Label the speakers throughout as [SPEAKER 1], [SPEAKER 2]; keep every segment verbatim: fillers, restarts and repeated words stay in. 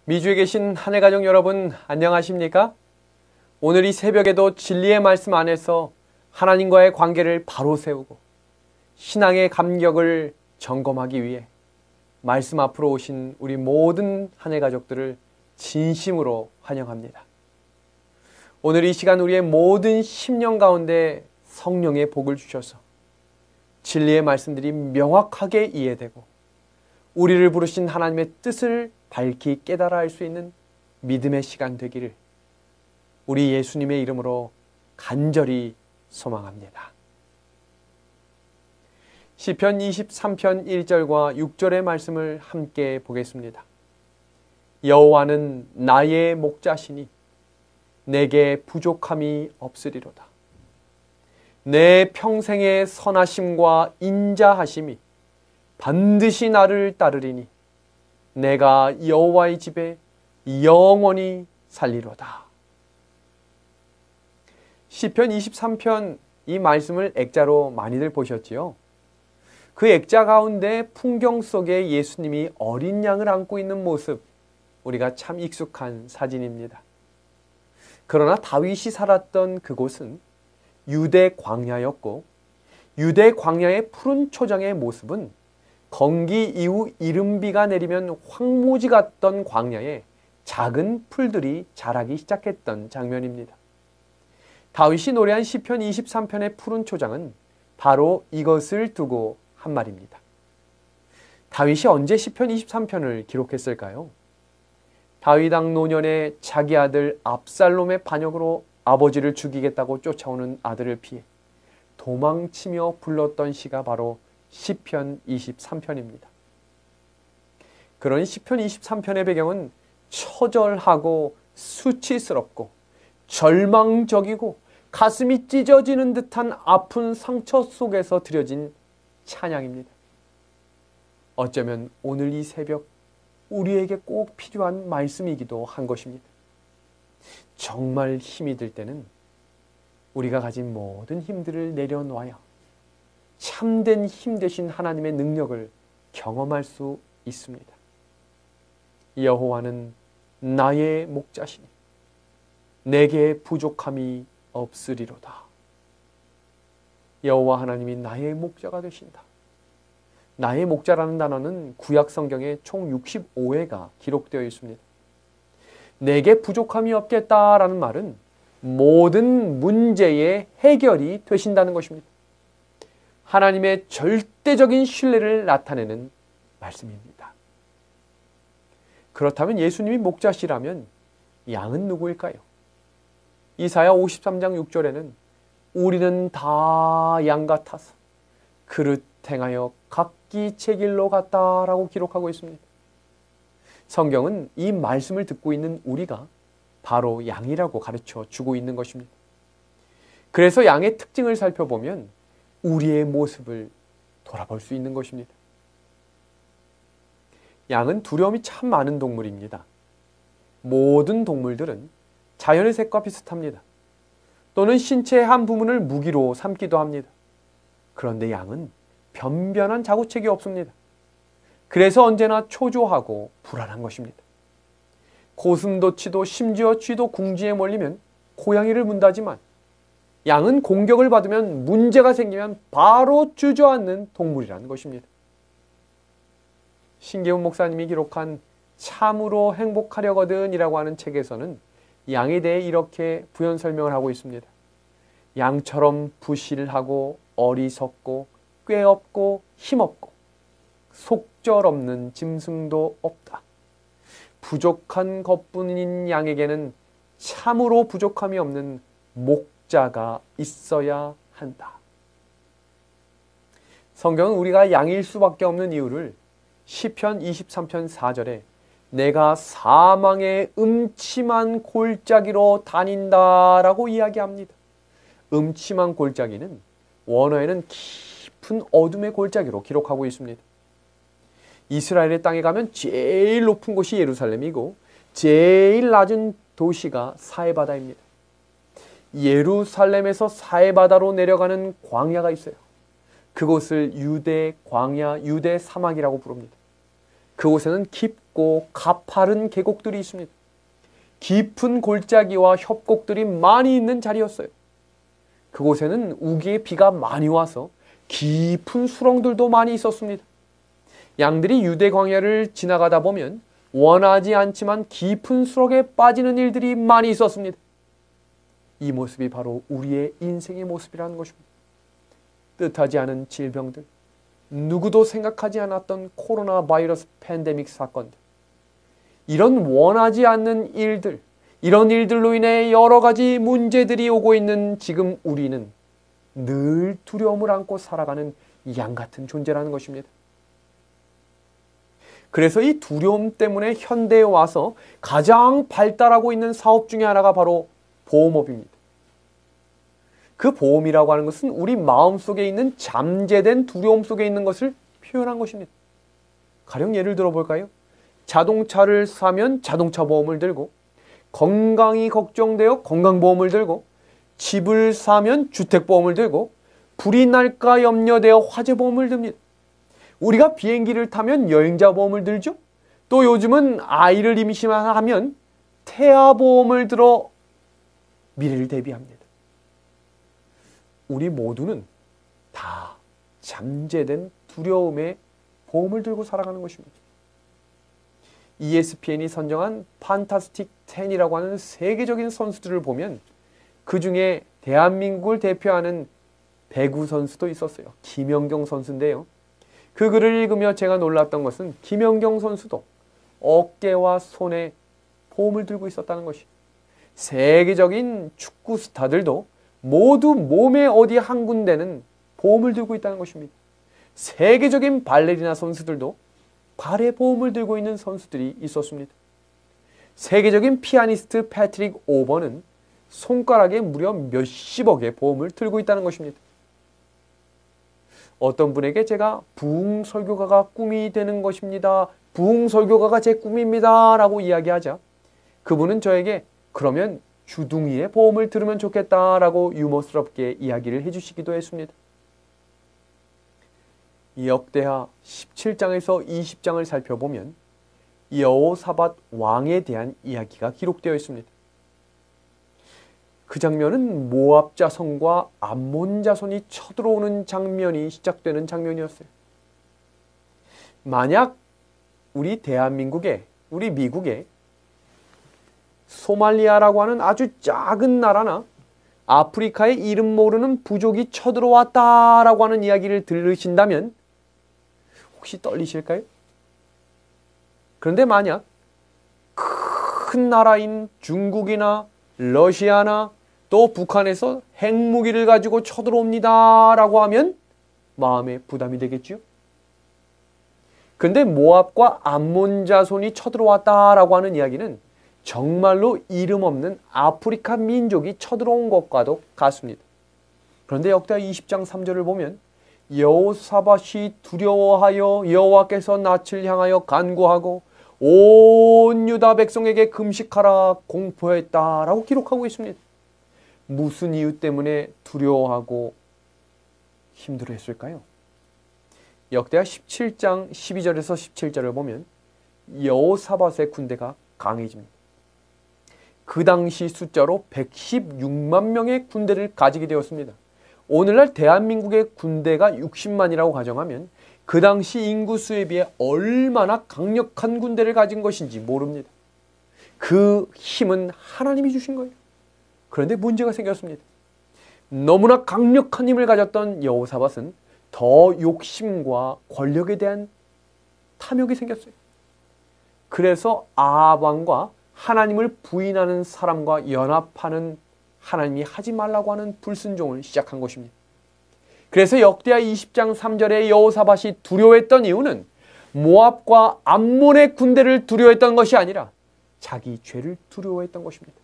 [SPEAKER 1] 미주에 계신 한해 가족 여러분 안녕하십니까? 오늘 이 새벽에도 진리의 말씀 안에서 하나님과의 관계를 바로 세우고 신앙의 감격을 점검하기 위해 말씀 앞으로 오신 우리 모든 한해 가족들을 진심으로 환영합니다. 오늘 이 시간 우리의 모든 심령 가운데 성령의 복을 주셔서 진리의 말씀들이 명확하게 이해되고 우리를 부르신 하나님의 뜻을 밝히 깨달아 알 수 있는 믿음의 시간 되기를 우리 예수님의 이름으로 간절히 소망합니다. 시편 이십삼 편 일 절과 육 절의 말씀을 함께 보겠습니다. 여호와는 나의 목자시니 내게 부족함이 없으리로다. 내 평생의 선하심과 인자하심이 반드시 나를 따르리니 내가 여호와의 집에 영원히 살리로다. 시편 이십삼 편 이 말씀을 액자로 많이들 보셨지요? 그 액자 가운데 풍경 속에 예수님이 어린 양을 안고 있는 모습, 우리가 참 익숙한 사진입니다. 그러나 다윗이 살았던 그곳은 유대 광야였고 유대 광야의 푸른 초장의 모습은 건기 이후 이른비가 내리면 황무지 같던 광야에 작은 풀들이 자라기 시작했던 장면입니다. 다윗이 노래한 시편 이십삼 편의 푸른 초장은 바로 이것을 두고 한 말입니다. 다윗이 언제 시편 이십삼 편을 기록했을까요? 다윗 왕 노년에 자기 아들 압살롬의 반역으로 아버지를 죽이겠다고 쫓아오는 아들을 피해 도망치며 불렀던 시가 바로 시편 이십삼 편입니다. 그런 시편 이십삼 편의 배경은 처절하고 수치스럽고 절망적이고 가슴이 찢어지는 듯한 아픈 상처 속에서 드려진 찬양입니다. 어쩌면 오늘 이 새벽 우리에게 꼭 필요한 말씀이기도 한 것입니다. 정말 힘이 들 때는 우리가 가진 모든 힘들을 내려놓아야 참된 힘 되신 하나님의 능력을 경험할 수 있습니다. 여호와는 나의 목자시니 내게 부족함이 없으리로다. 여호와 하나님이 나의 목자가 되신다. 나의 목자라는 단어는 구약 성경에 총 육십오 회가 기록되어 있습니다. 내게 부족함이 없겠다라는 말은 모든 문제의 해결이 되신다는 것입니다. 하나님의 절대적인 신뢰를 나타내는 말씀입니다. 그렇다면 예수님이 목자시라면 양은 누구일까요? 이사야 오십삼 장 육 절에는 우리는 다 양 같아서 그릇 행하여 각기 제 길로 갔다라고 기록하고 있습니다. 성경은 이 말씀을 듣고 있는 우리가 바로 양이라고 가르쳐 주고 있는 것입니다. 그래서 양의 특징을 살펴보면 우리의 모습을 돌아볼 수 있는 것입니다. 양은 두려움이 참 많은 동물입니다. 모든 동물들은 자연의 색과 비슷합니다. 또는 신체의 한 부분을 무기로 삼기도 합니다. 그런데 양은 변변한 자구책이 없습니다. 그래서 언제나 초조하고 불안한 것입니다. 고슴도치도 심지어 쥐도 궁지에 몰리면 고양이를 문다지만 양은 공격을 받으면 문제가 생기면 바로 주저앉는 동물이라는 것입니다. 신계훈 목사님이 기록한 참으로 행복하려거든 이라고 하는 책에서는 양에 대해 이렇게 부연 설명을 하고 있습니다. 양처럼 부실하고 어리석고 꾀없고 힘없고 속절없는 짐승도 없다. 부족한 것뿐인 양에게는 참으로 부족함이 없는 목자가 있어야 한다. 성경은 우리가 양일 수밖에 없는 이유를 시편 이십삼 편 사 절에 내가 사망의 음침한 골짜기로 다닌다라고 이야기합니다. 음침한 골짜기는 원어에는 깊은 어둠의 골짜기로 기록하고 있습니다. 이스라엘의 땅에 가면 제일 높은 곳이 예루살렘이고 제일 낮은 도시가 사해바다입니다. 예루살렘에서 사해바다로 내려가는 광야가 있어요. 그곳을 유대 광야, 유대 사막이라고 부릅니다. 그곳에는 깊고 가파른 계곡들이 있습니다. 깊은 골짜기와 협곡들이 많이 있는 자리였어요. 그곳에는 우기의 비가 많이 와서 깊은 수렁들도 많이 있었습니다. 양들이 유대 광야를 지나가다 보면 원하지 않지만 깊은 수렁에 빠지는 일들이 많이 있었습니다. 이 모습이 바로 우리의 인생의 모습이라는 것입니다. 뜻하지 않은 질병들, 누구도 생각하지 않았던 코로나 바이러스 팬데믹 사건들, 이런 원하지 않는 일들, 이런 일들로 인해 여러 가지 문제들이 오고 있는 지금 우리는 늘 두려움을 안고 살아가는 양 같은 존재라는 것입니다. 그래서 이 두려움 때문에 현대에 와서 가장 발달하고 있는 사업 중에 하나가 바로 보험업입니다. 그 보험이라고 하는 것은 우리 마음속에 있는 잠재된 두려움 속에 있는 것을 표현한 것입니다. 가령 예를 들어 볼까요? 자동차를 사면 자동차 보험을 들고, 건강이 걱정되어 건강보험을 들고, 집을 사면 주택보험을 들고, 불이 날까 염려되어 화재보험을 듭니다. 우리가 비행기를 타면 여행자보험을 들죠. 또 요즘은 아이를 임신하면 태아보험을 들어 미래를 대비합니다. 우리 모두는 다 잠재된 두려움에 보험을 들고 살아가는 것입니다. 이에스피엔이 선정한 판타스틱 텐이라고 하는 세계적인 선수들을 보면 그 중에 대한민국을 대표하는 배구 선수도 있었어요. 김연경 선수인데요. 그 글을 읽으며 제가 놀랐던 것은 김연경 선수도 어깨와 손에 보험을 들고 있었다는 것이, 세계적인 축구 스타들도 모두 몸의 어디 한 군데는 보험을 들고 있다는 것입니다. 세계적인 발레리나 선수들도 발에 보험을 들고 있는 선수들이 있었습니다. 세계적인 피아니스트 패트릭 오버는 손가락에 무려 몇십억의 보험을 들고 있다는 것입니다. 어떤 분에게 제가 부흥 설교가가 꿈이 되는 것입니다. 부흥 설교가가 제 꿈입니다. 라고 이야기하자 그분은 저에게 그러면 주둥이에 보험을 들으면 좋겠다라고 유머스럽게 이야기를 해주시기도 했습니다. 역대하 십칠 장에서 이십 장을 살펴보면 여호사밧 왕에 대한 이야기가 기록되어 있습니다. 그 장면은 모압 자손과 암몬 자손이 쳐들어오는 장면이 시작되는 장면이었어요. 만약 우리 대한민국에, 우리 미국에 소말리아라고 하는 아주 작은 나라나 아프리카의 이름 모르는 부족이 쳐들어왔다라고 하는 이야기를 들으신다면 혹시 떨리실까요? 그런데 만약 큰 나라인 중국이나 러시아나 또 북한에서 핵무기를 가지고 쳐들어옵니다 라고 하면 마음에 부담이 되겠죠? 근데 모압과 암몬 자손이 쳐들어왔다라고 하는 이야기는 정말로 이름 없는 아프리카 민족이 쳐들어온 것과도 같습니다. 그런데 역대하 이십 장 삼 절을 보면 여호사밧이 두려워하여 여호와께서 낯을 향하여 간구하고 온 유다 백성에게 금식하라 공포했다라고 기록하고 있습니다. 무슨 이유 때문에 두려워하고 힘들어했을까요? 역대하 십칠 장 십이 절에서 십칠 절을 보면 여호사밧의 군대가 강해집니다. 그 당시 숫자로 백십육만 명의 군대를 가지게 되었습니다. 오늘날 대한민국의 군대가 육십만이라고 가정하면 그 당시 인구수에 비해 얼마나 강력한 군대를 가진 것인지 모릅니다. 그 힘은 하나님이 주신 거예요. 그런데 문제가 생겼습니다. 너무나 강력한 힘을 가졌던 여호사밧은 더 욕심과 권력에 대한 탐욕이 생겼어요. 그래서 아합 왕과 하나님을 부인하는 사람과 연합하는 하나님이 하지 말라고 하는 불순종을 시작한 것입니다. 그래서 역대하 이십 장 삼 절에 여호사밧이 두려워했던 이유는 모압과 암몬의 군대를 두려워했던 것이 아니라 자기 죄를 두려워했던 것입니다.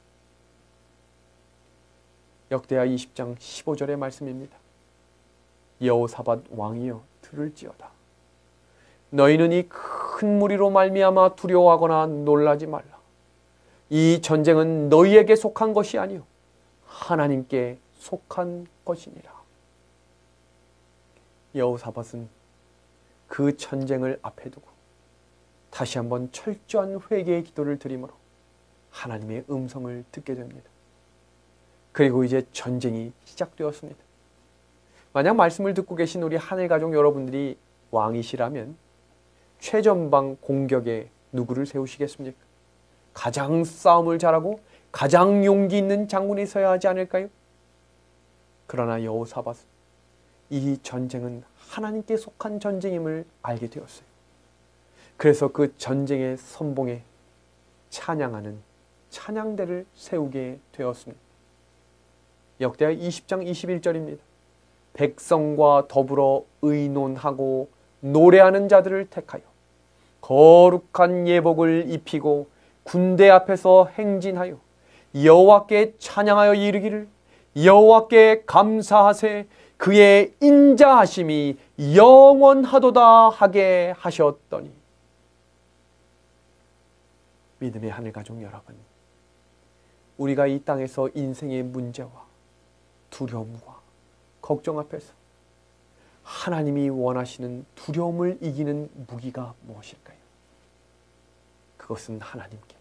[SPEAKER 1] 역대하 이십 장 십오 절의 말씀입니다. 여호사밧 왕이여 들을지어다. 너희는 이 큰 무리로 말미암아 두려워하거나 놀라지 말라. 이 전쟁은 너희에게 속한 것이 아니요 하나님께 속한 것이니라. 여호사밧은 그 전쟁을 앞에 두고 다시 한번 철저한 회개의 기도를 드림으로 하나님의 음성을 듣게 됩니다. 그리고 이제 전쟁이 시작되었습니다. 만약 말씀을 듣고 계신 우리 하늘가족 여러분들이 왕이시라면 최전방 공격에 누구를 세우시겠습니까? 가장 싸움을 잘하고 가장 용기 있는 장군이 서야 하지 않을까요? 그러나 여호사밧은 이 전쟁은 하나님께 속한 전쟁임을 알게 되었어요. 그래서 그 전쟁의 선봉에 찬양하는 찬양대를 세우게 되었습니다. 역대하 이십 장 이십일 절입니다. 백성과 더불어 의논하고 노래하는 자들을 택하여 거룩한 예복을 입히고 군대 앞에서 행진하여 여호와께 찬양하여 이르기를 여호와께 감사하세 그의 인자하심이 영원하도다 하게 하셨더니. 믿음의 하늘가족 여러분, 우리가 이 땅에서 인생의 문제와 두려움과 걱정 앞에서 하나님이 원하시는 두려움을 이기는 무기가 무엇일까요? 그것은 하나님께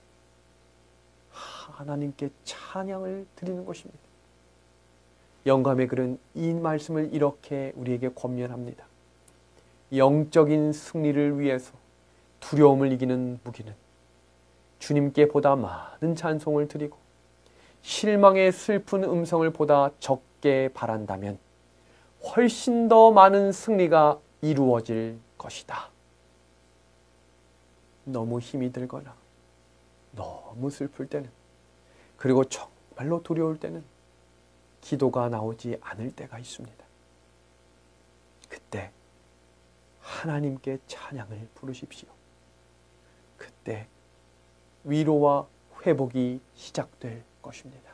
[SPEAKER 1] 하나님께 찬양을 드리는 것입니다. 영감의 글은 이 말씀을 이렇게 우리에게 권면합니다. 영적인 승리를 위해서 두려움을 이기는 무기는 주님께 보다 많은 찬송을 드리고 실망의 슬픈 음성을 보다 적게 바란다면 훨씬 더 많은 승리가 이루어질 것이다. 너무 힘이 들거나 너무 슬플 때는, 그리고 정말로 두려울 때는 기도가 나오지 않을 때가 있습니다. 그때 하나님께 찬양을 부르십시오. 그때 위로와 회복이 시작될 것입니다.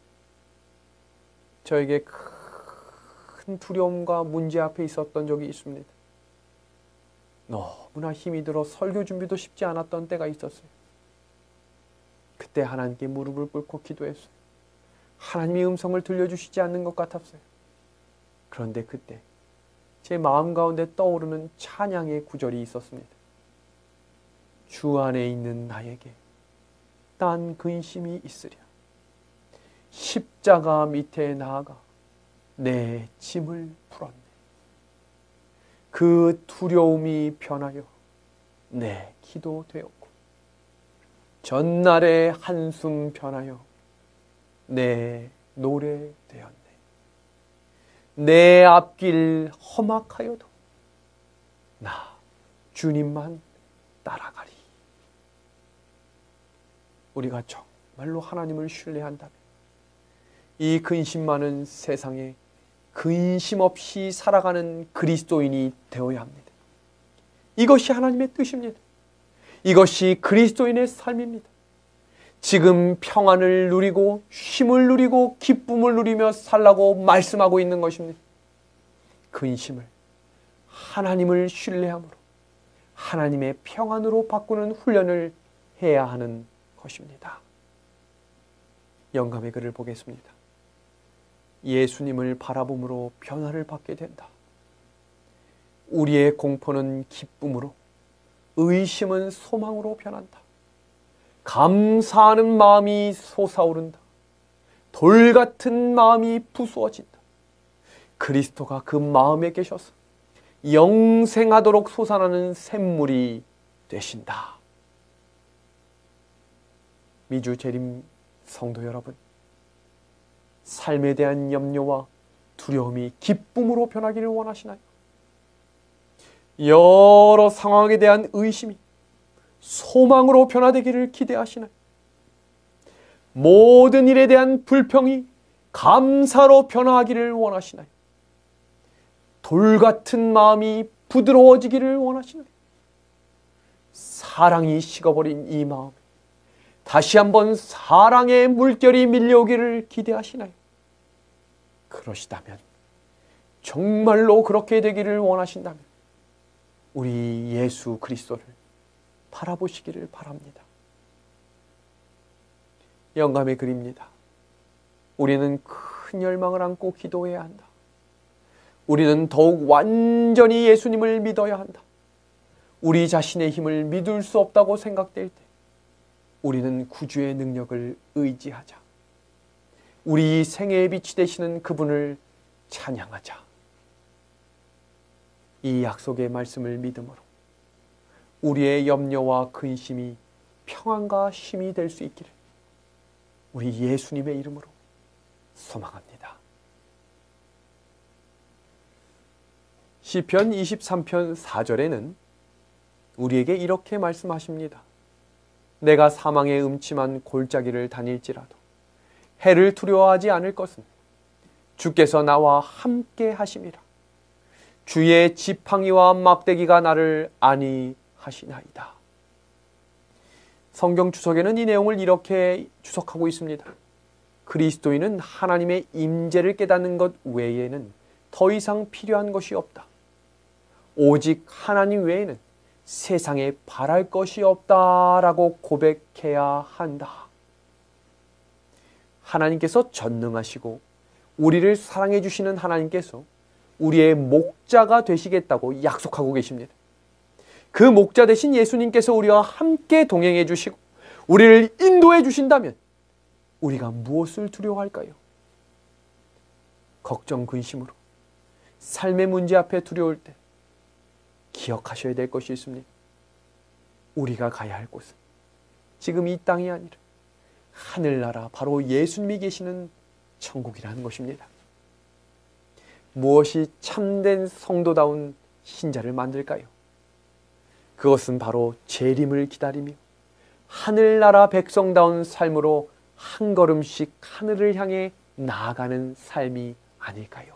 [SPEAKER 1] 저에게 큰 두려움과 문제 앞에 있었던 적이 있습니다. 너무나 힘이 들어 설교 준비도 쉽지 않았던 때가 있었어요. 그때 하나님께 무릎을 꿇고 기도했어요. 하나님의 음성을 들려주시지 않는 것 같았어요. 그런데 그때 제 마음 가운데 떠오르는 찬양의 구절이 있었습니다. 주 안에 있는 나에게 딴 근심이 있으랴. 십자가 밑에 나아가 내 짐을 풀었네. 그 두려움이 변하여 내 기도 되었고 전날의 한숨 변하여 내 노래 되었네. 내 앞길 험악하여도 나 주님만 따라가리. 우리가 정말로 하나님을 신뢰한다면 이 근심 많은 세상에 근심 없이 살아가는 그리스도인이 되어야 합니다. 이것이 하나님의 뜻입니다. 이것이 그리스도인의 삶입니다. 지금 평안을 누리고 쉼을 누리고 기쁨을 누리며 살라고 말씀하고 있는 것입니다. 근심을 하나님을 신뢰함으로 하나님의 평안으로 바꾸는 훈련을 해야 하는 것입니다. 영감의 글을 보겠습니다. 예수님을 바라봄으로 변화를 받게 된다. 우리의 공포는 기쁨으로, 의심은 소망으로 변한다. 감사하는 마음이 솟아오른다. 돌 같은 마음이 부수어진다. 그리스도가 그 마음에 계셔서 영생하도록 솟아나는 샘물이 되신다. 미주 재림 성도 여러분, 삶에 대한 염려와 두려움이 기쁨으로 변하기를 원하시나요? 여러 상황에 대한 의심이 소망으로 변화되기를 기대하시나요? 모든 일에 대한 불평이 감사로 변화하기를 원하시나요? 돌 같은 마음이 부드러워지기를 원하시나요? 사랑이 식어버린 이 마음에 다시 한번 사랑의 물결이 밀려오기를 기대하시나요? 그러시다면, 정말로 그렇게 되기를 원하신다면 우리 예수 그리스도를 바라보시기를 바랍니다. 영감의 글입니다. 우리는 큰 열망을 안고 기도해야 한다. 우리는 더욱 완전히 예수님을 믿어야 한다. 우리 자신의 힘을 믿을 수 없다고 생각될 때 우리는 구주의 능력을 의지하자. 우리 생애의 빛이 되시는 그분을 찬양하자. 이 약속의 말씀을 믿음으로 우리의 염려와 근심이 평안과 쉼이 될 수 있기를 우리 예수님의 이름으로 소망합니다. 시편 이십삼 편 사 절에는 우리에게 이렇게 말씀하십니다. 내가 사망의 음침한 골짜기를 다닐지라도 해를 두려워하지 않을 것은 주께서 나와 함께 하심이라. 주의 지팡이와 막대기가 나를 안위하시나이다. 성경 주석에는 이 내용을 이렇게 주석하고 있습니다. 그리스도인은 하나님의 임재를 깨닫는 것 외에는 더 이상 필요한 것이 없다. 오직 하나님 외에는 세상에 바랄 것이 없다라고 고백해야 한다. 하나님께서 전능하시고 우리를 사랑해 주시는 하나님께서 우리의 목자가 되시겠다고 약속하고 계십니다. 그 목자 되신 예수님께서 우리와 함께 동행해 주시고 우리를 인도해 주신다면 우리가 무엇을 두려워할까요? 걱정, 근심으로 삶의 문제 앞에 두려울 때 기억하셔야 될 것이 있습니다. 우리가 가야 할 곳은 지금 이 땅이 아니라 하늘나라, 바로 예수님이 계시는 천국이라는 것입니다. 무엇이 참된 성도다운 신자를 만들까요? 그것은 바로 재림을 기다리며 하늘나라 백성다운 삶으로 한 걸음씩 하늘을 향해 나아가는 삶이 아닐까요?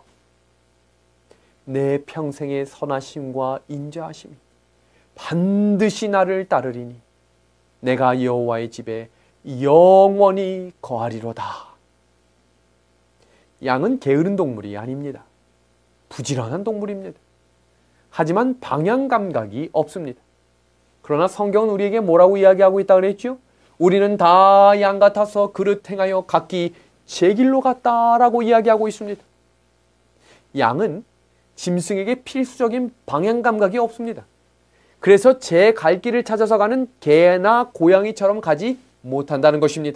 [SPEAKER 1] 내 평생의 선하심과 인자하심이 반드시 나를 따르리니 내가 여호와의 집에 영원히 거하리로다. 양은 게으른 동물이 아닙니다. 부지런한 동물입니다. 하지만 방향 감각이 없습니다. 그러나 성경은 우리에게 뭐라고 이야기하고 있다 그랬죠? 우리는 다 양 같아서 그릇 행하여 각기 제 길로 갔다라고 이야기하고 있습니다. 양은 짐승에게 필수적인 방향 감각이 없습니다. 그래서 제 갈 길을 찾아서 가는 개나 고양이처럼 가지 못한다는 것입니다.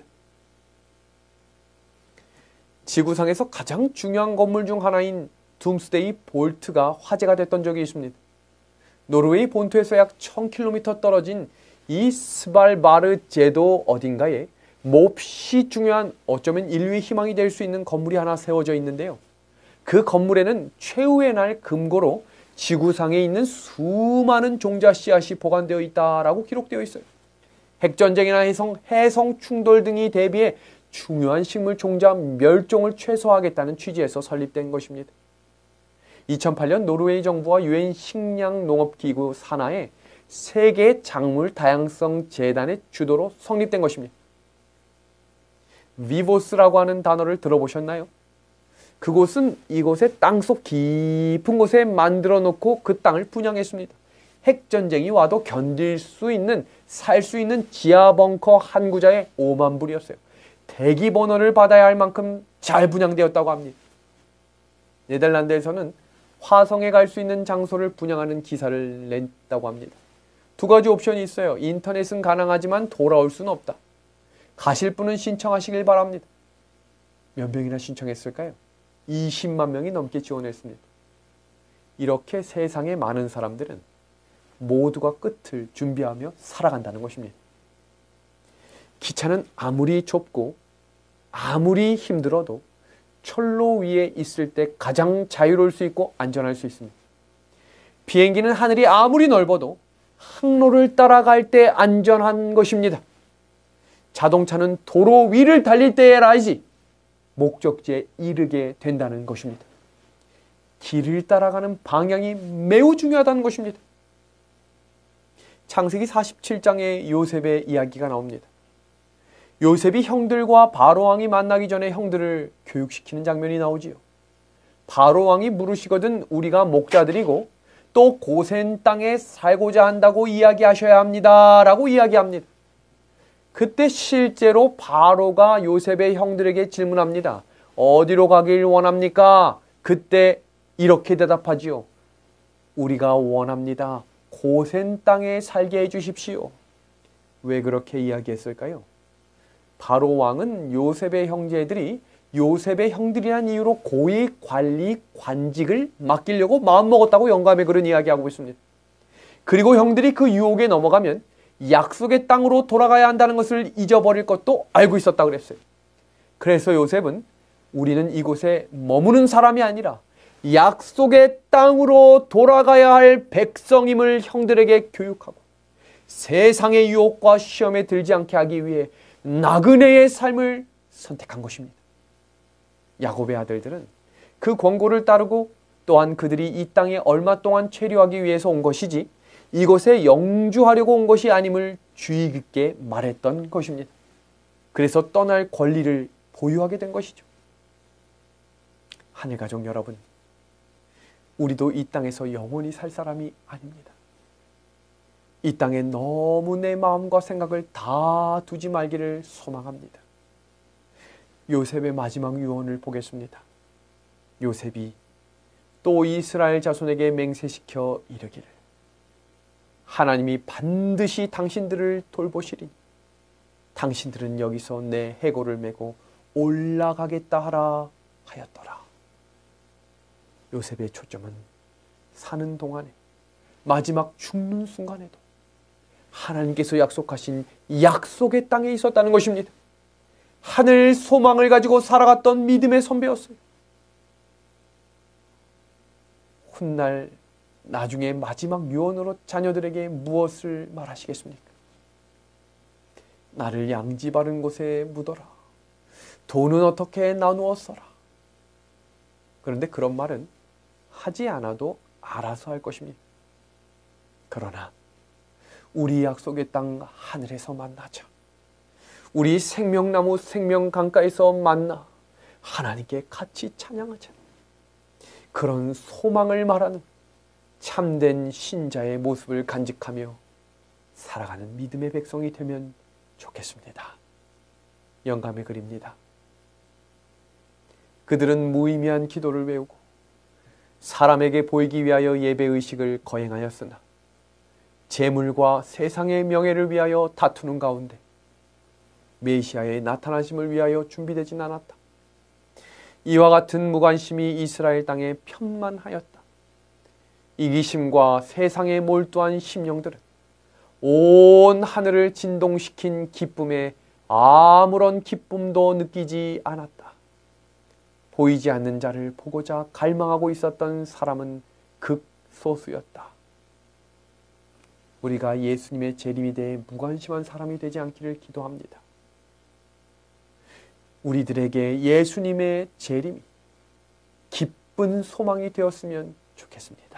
[SPEAKER 1] 지구상에서 가장 중요한 건물 중 하나인 둠스데이 볼트가 화제가 됐던 적이 있습니다. 노르웨이 본토에서 약 천 킬로미터 떨어진 이 스발바르 제도 어딘가에 몹시 중요한, 어쩌면 인류의 희망이 될 수 있는 건물이 하나 세워져 있는데요. 그 건물에는 최후의 날 금고로 지구상에 있는 수많은 종자 씨앗이 보관되어 있다라고 기록되어 있어요. 핵전쟁이나 해성, 해성 충돌 등이 대비해 중요한 식물 종자 멸종을 최소화하겠다는 취지에서 설립된 것입니다. 이천팔 년 노르웨이 정부와 유엔 식량농업기구 산하의 세계 작물 다양성 재단의 주도로 성립된 것입니다. 비보스라고 하는 단어를 들어보셨나요? 그곳은 이곳의 땅속 깊은 곳에 만들어 놓고 그 땅을 분양했습니다. 핵전쟁이 와도 견딜 수 있는, 살 수 있는 지하 벙커 한 구자에 오만 불이었어요. 대기 번호를 받아야 할 만큼 잘 분양되었다고 합니다. 네덜란드에서는 화성에 갈 수 있는 장소를 분양하는 기사를 냈다고 합니다. 두 가지 옵션이 있어요. 인터넷은 가능하지만 돌아올 수는 없다. 가실 분은 신청하시길 바랍니다. 몇 명이나 신청했을까요? 이십만 명이 넘게 지원했습니다. 이렇게 세상의 많은 사람들은 모두가 끝을 준비하며 살아간다는 것입니다. 기차는 아무리 좁고 아무리 힘들어도 철로 위에 있을 때 가장 자유로울 수 있고 안전할 수 있습니다. 비행기는 하늘이 아무리 넓어도 항로를 따라갈 때 안전한 것입니다. 자동차는 도로 위를 달릴 때라야지 목적지에 이르게 된다는 것입니다. 길을 따라가는 방향이 매우 중요하다는 것입니다. 창세기 사십칠 장에 요셉의 이야기가 나옵니다. 요셉이 형들과 바로왕이 만나기 전에 형들을 교육시키는 장면이 나오지요. 바로왕이 물으시거든 우리가 목자들이고 또 고센 땅에 살고자 한다고 이야기하셔야 합니다 라고 이야기합니다. 그때 실제로 바로가 요셉의 형들에게 질문합니다. 어디로 가길 원합니까? 그때 이렇게 대답하지요. 우리가 원합니다. 고센 땅에 살게 해주십시오. 왜 그렇게 이야기했을까요? 바로 왕은 요셉의 형제들이 요셉의 형들이란 이유로 고위 관리 관직을 맡기려고 마음먹었다고 영감의 글은 이야기하고 있습니다. 그리고 형들이 그 유혹에 넘어가면 약속의 땅으로 돌아가야 한다는 것을 잊어버릴 것도 알고 있었다고 그랬어요. 그래서 요셉은 우리는 이곳에 머무는 사람이 아니라 약속의 땅으로 돌아가야 할 백성임을 형들에게 교육하고 세상의 유혹과 시험에 들지 않게 하기 위해 나그네의 삶을 선택한 것입니다. 야곱의 아들들은 그 권고를 따르고 또한 그들이 이 땅에 얼마 동안 체류하기 위해서 온 것이지 이곳에 영주하려고 온 것이 아님을 주의 깊게 말했던 것입니다. 그래서 떠날 권리를 보유하게 된 것이죠. 하늘가족 여러분, 우리도 이 땅에서 영원히 살 사람이 아닙니다. 이 땅에 너무 내 마음과 생각을 다 두지 말기를 소망합니다. 요셉의 마지막 유언을 보겠습니다. 요셉이 또 이스라엘 자손에게 맹세시켜 이르기를 하나님이 반드시 당신들을 돌보시리니 당신들은 여기서 내 해골을 메고 올라가겠다 하라 하였더라. 요셉의 초점은 사는 동안에 마지막 죽는 순간에도 하나님께서 약속하신 약속의 땅에 있었다는 것입니다. 하늘 소망을 가지고 살아갔던 믿음의 선배였어요. 훗날 나중에 마지막 유언으로 자녀들에게 무엇을 말하시겠습니까? 나를 양지 바른 곳에 묻어라. 돈은 어떻게 나누어 써라. 그런데 그런 말은 하지 않아도 알아서 할 것입니다. 그러나 우리 약속의 땅 하늘에서 만나자. 우리 생명나무 생명강가에서 만나 하나님께 같이 찬양하자. 그런 소망을 말하는 참된 신자의 모습을 간직하며 살아가는 믿음의 백성이 되면 좋겠습니다. 영감의 글입니다. 그들은 무의미한 기도를 외우고 사람에게 보이기 위하여 예배의식을 거행하였으나 재물과 세상의 명예를 위하여 다투는 가운데 메시아의 나타나심을 위하여 준비되진 않았다. 이와 같은 무관심이 이스라엘 땅에 편만하였다. 이기심과 세상에 몰두한 심령들은 온 하늘을 진동시킨 기쁨에 아무런 기쁨도 느끼지 않았다. 보이지 않는 자를 보고자 갈망하고 있었던 사람은 극소수였다. 우리가 예수님의 재림에 대해 무관심한 사람이 되지 않기를 기도합니다. 우리들에게 예수님의 재림이 기쁜 소망이 되었으면 좋겠습니다.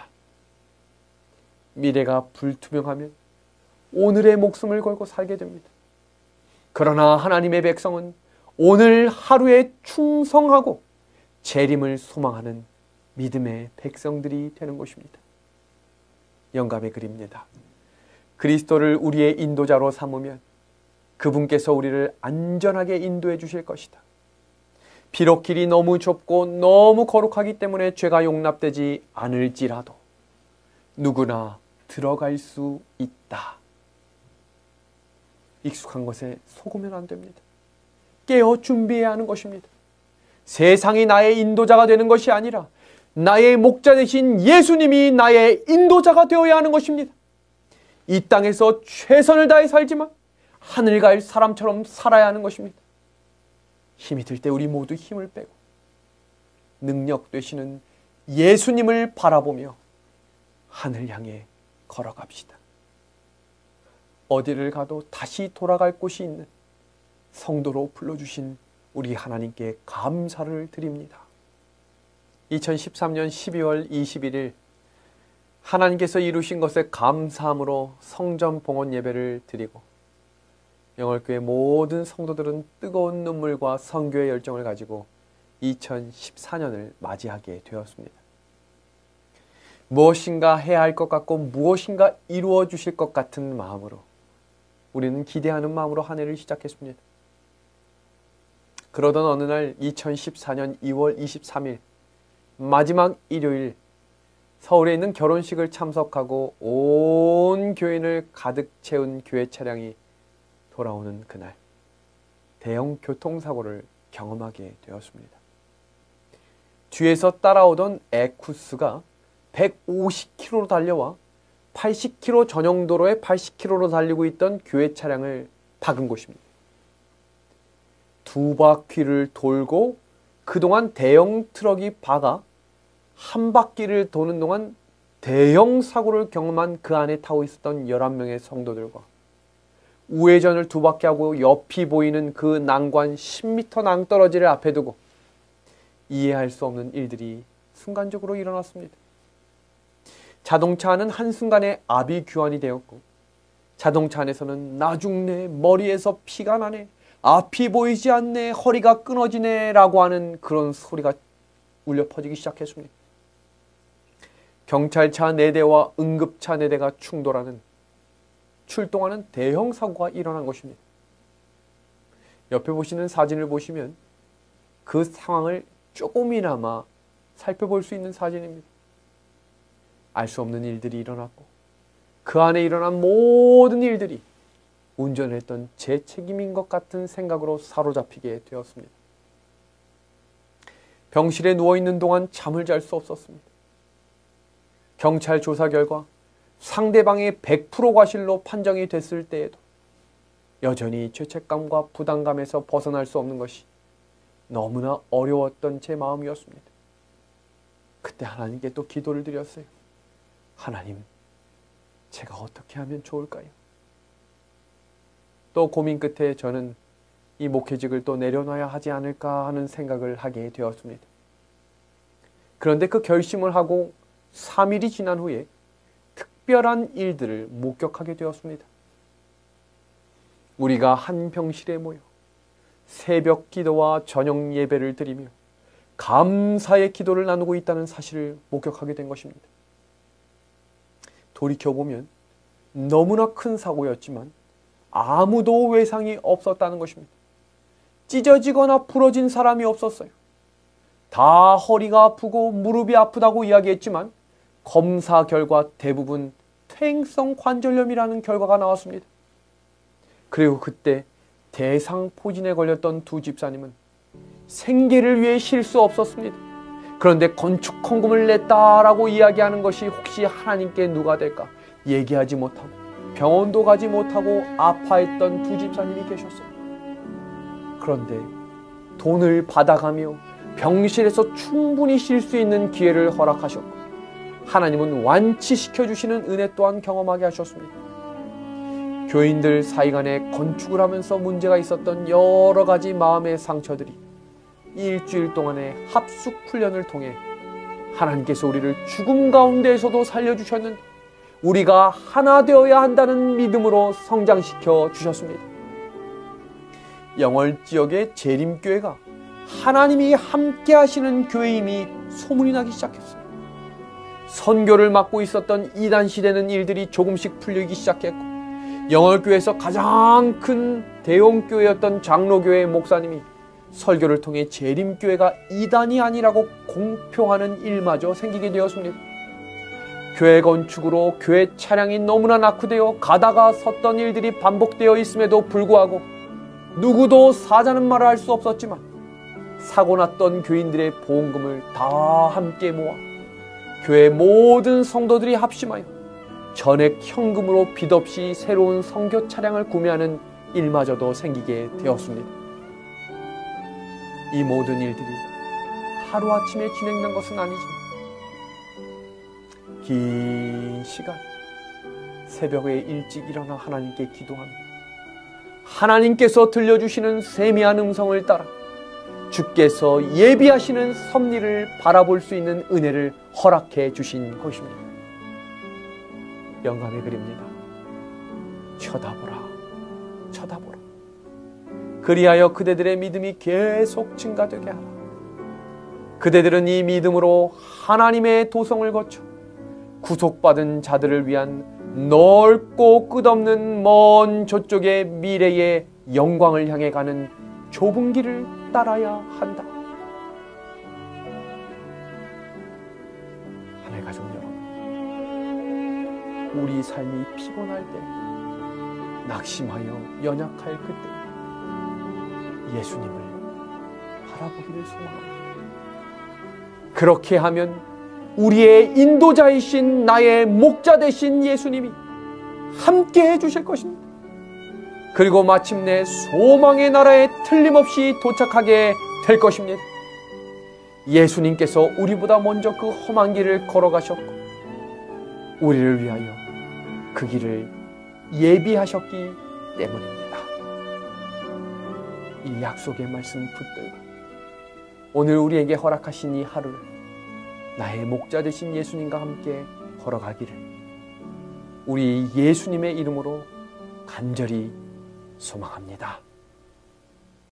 [SPEAKER 1] 미래가 불투명하면 오늘의 목숨을 걸고 살게 됩니다. 그러나 하나님의 백성은 오늘 하루에 충성하고 재림을 소망하는 믿음의 백성들이 되는 것입니다. 영감의 글입니다. 그리스도를 우리의 인도자로 삼으면 그분께서 우리를 안전하게 인도해 주실 것이다. 비록 길이 너무 좁고 너무 거룩하기 때문에 죄가 용납되지 않을지라도 누구나 들어갈 수 있다. 익숙한 것에 속으면 안 됩니다. 깨어 준비해야 하는 것입니다. 세상이 나의 인도자가 되는 것이 아니라 나의 목자 되신 예수님이 나의 인도자가 되어야 하는 것입니다. 이 땅에서 최선을 다해 살지만 하늘 갈 사람처럼 살아야 하는 것입니다. 힘이 들 때 우리 모두 힘을 빼고 능력 되시는 예수님을 바라보며 하늘 향해 걸어갑시다. 어디를 가도 다시 돌아갈 곳이 있는 성도로 불러주신 우리 하나님께 감사를 드립니다. 이천십삼 년 십이월 이십일일 하나님께서 이루신 것에 감사함으로 성전 봉헌 예배를 드리고 영월교회 모든 성도들은 뜨거운 눈물과 선교의 열정을 가지고 이천십사 년을 맞이하게 되었습니다. 무엇인가 해야 할 것 같고 무엇인가 이루어 주실 것 같은 마음으로 우리는 기대하는 마음으로 한 해를 시작했습니다. 그러던 어느 날 이천십사 년 이월 이십삼일 마지막 일요일 서울에 있는 결혼식을 참석하고 온 교인을 가득 채운 교회 차량이 돌아오는 그날, 대형 교통사고를 경험하게 되었습니다. 뒤에서 따라오던 에쿠스가 백오십 킬로미터로 달려와 팔십 킬로미터 전용도로에 팔십 킬로미터로 달리고 있던 교회 차량을 박은 것입니다. 두 바퀴를 돌고 그동안 대형 트럭이 박아 한 바퀴를 도는 동안 대형 사고를 경험한 그 안에 타고 있었던 열한 명의 성도들과 우회전을 두 바퀴 하고 옆이 보이는 그 난관 십 미터 낭떠러지를 앞에 두고 이해할 수 없는 일들이 순간적으로 일어났습니다. 자동차 안은 한순간에 아비규환이 되었고, 자동차 안에서는 나 죽네, 머리에서 피가 나네, 앞이 보이지 않네, 허리가 끊어지네 라고 하는 그런 소리가 울려 퍼지기 시작했습니다. 경찰차 네 대와 응급차 네 대가 충돌하는, 출동하는 대형 사고가 일어난 것입니다. 옆에 보시는 사진을 보시면 그 상황을 조금이나마 살펴볼 수 있는 사진입니다. 알 수 없는 일들이 일어났고 그 안에 일어난 모든 일들이 운전을 했던 제 책임인 것 같은 생각으로 사로잡히게 되었습니다. 병실에 누워있는 동안 잠을 잘 수 없었습니다. 경찰 조사 결과 상대방의 백 퍼센트 과실로 판정이 됐을 때에도 여전히 죄책감과 부담감에서 벗어날 수 없는 것이 너무나 어려웠던 제 마음이었습니다. 그때 하나님께 또 기도를 드렸어요. 하나님, 제가 어떻게 하면 좋을까요? 또 고민 끝에 저는 이 목회직을 또 내려놔야 하지 않을까 하는 생각을 하게 되었습니다. 그런데 그 결심을 하고 삼 일이 지난 후에 특별한 일들을 목격하게 되었습니다. 우리가 한 병실에 모여 새벽 기도와 저녁 예배를 드리며 감사의 기도를 나누고 있다는 사실을 목격하게 된 것입니다. 돌이켜보면 너무나 큰 사고였지만 아무도 외상이 없었다는 것입니다. 찢어지거나 부러진 사람이 없었어요. 다 허리가 아프고 무릎이 아프다고 이야기했지만 검사 결과 대부분 퇴행성 관절염이라는 결과가 나왔습니다. 그리고 그때 대상포진에 걸렸던 두 집사님은 생계를 위해 쉴 수 없었습니다. 그런데 건축헌금을 냈다라고 이야기하는 것이 혹시 하나님께 누가 될까? 얘기하지 못하고 병원도 가지 못하고 아파했던 두 집사님이 계셨어요. 그런데 돈을 받아가며 병실에서 충분히 쉴 수 있는 기회를 허락하셨고 하나님은 완치시켜 주시는 은혜 또한 경험하게 하셨습니다. 교인들 사이간에 건축을 하면서 문제가 있었던 여러 가지 마음의 상처들이 일주일 동안의 합숙 훈련을 통해 하나님께서 우리를 죽음 가운데에서도 살려주셨는데 우리가 하나 되어야 한다는 믿음으로 성장시켜 주셨습니다. 영월 지역의 재림교회가 하나님이 함께 하시는 교회임이 소문이 나기 시작했어요. 선교를 맡고 있었던 이단 시대는 일들이 조금씩 풀리기 시작했고 영월교회에서 가장 큰 대형교회였던 장로교회 목사님이 설교를 통해 재림교회가 이단이 아니라고 공표하는 일마저 생기게 되었습니다. 교회 건축으로 교회 차량이 너무나 낙후되어 가다가 섰던 일들이 반복되어 있음에도 불구하고 누구도 사자는 말을 할 수 없었지만 사고 났던 교인들의 보험금을 다 함께 모아 교회 모든 성도들이 합심하여 전액 현금으로 빚 없이 새로운 선교 차량을 구매하는 일마저도 생기게 되었습니다. 이 모든 일들이 하루아침에 진행된 것은 아니지만 긴 시간 새벽에 일찍 일어나 하나님께 기도하며 하나님께서 들려주시는 세미한 음성을 따라 주께서 예비하시는 섭리를 바라볼 수 있는 은혜를 허락해 주신 것입니다. 영감의 글입니다. 쳐다보라, 쳐다보라. 그리하여 그대들의 믿음이 계속 증가되게 하라. 그대들은 이 믿음으로 하나님의 도성을 거쳐 구속받은 자들을 위한 넓고 끝없는 먼 저쪽의 미래의 영광을 향해 가는 좁은 길을 따라야 한다. 하늘 가족 여러분, 우리 삶이 피곤할 때, 낙심하여 연약할 그때 예수님을 바라보기를 소망합니다. 그렇게 하면 우리의 인도자이신 나의 목자 되신 예수님이 함께 해주실 것입니다. 그리고 마침내 소망의 나라에 틀림없이 도착하게 될 것입니다. 예수님께서 우리보다 먼저 그 험한 길을 걸어가셨고 우리를 위하여 그 길을 예비하셨기 때문입니다. 이 약속의 말씀 붙들고 오늘 우리에게 허락하신 이 하루를 나의 목자 되신 예수님과 함께 걸어가기를 우리 예수님의 이름으로 간절히 소망합니다.